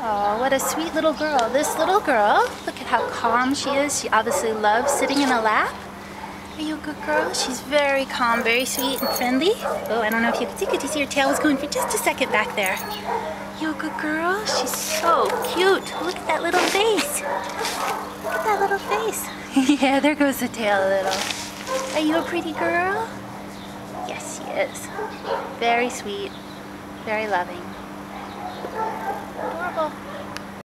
Oh, what a sweet little girl. This little girl, look at how calm she is. She obviously loves sitting in a lap. Are you a good girl? She's very calm, very sweet and friendly. Oh, I don't know if you could you see her tail was going for just a second back there. You a good girl? She's so cute. Look at that little face. Look at that little face. Yeah, there goes the tail a little. Are you a pretty girl? Yes, she is. Very sweet, very loving. Adorable.